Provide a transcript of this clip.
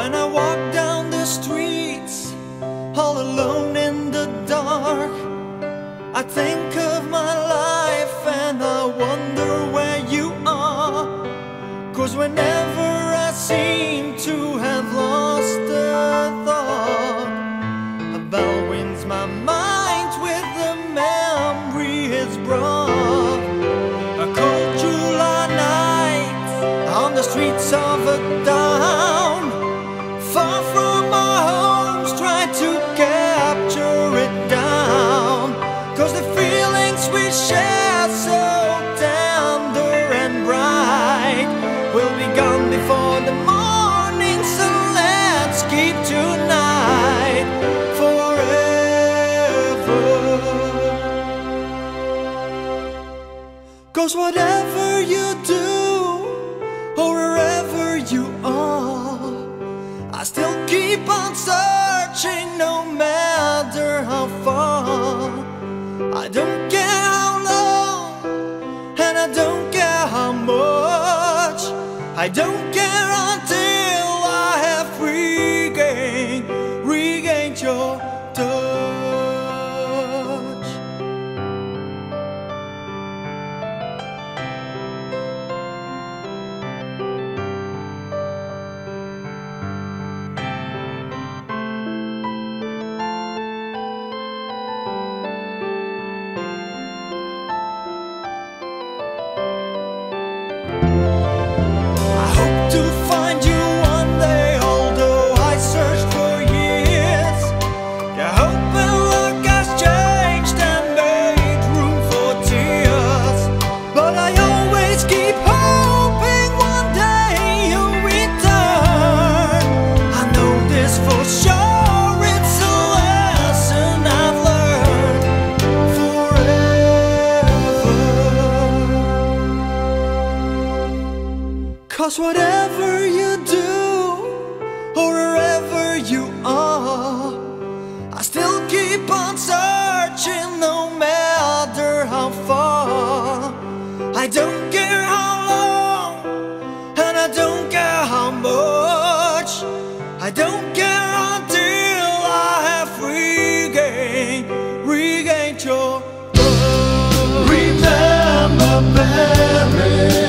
When I walk down the streets, all alone in the dark, I think of my life and I wonder where you are. 'Cause whenever I seem to have lost a thought, a bell wins my mind with the memory it's brought. A cold July night on the streets of a town, far from our homes, try to capture it down. 'Cause the feelings we share, so tender and bright, will be gone before the morning. So let's keep tonight forever. 'Cause whatever you do, or wherever you are, I still keep on searching, no matter how far. I don't care how long, and I don't care how much. I don't care until I have regained your touch. To find you one day, although I searched for years. I hope and luck has changed and made room for tears. But I always keep hoping one day you'll return. I know this for sure, it's a lesson I've learned forever. 'Cause whatever you do, or wherever you are, I still keep on searching, no matter how far. I don't care how long, and I don't care how much. I don't care until I have regained your love. Remember, Mary.